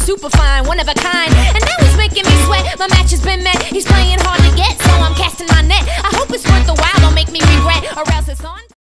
super fine, one of a kind. And now he's making me sweat, my match has been met. He's playing hard to get, so I'm casting my net. I hope it's worth the while, don't make me regret, or else it's on.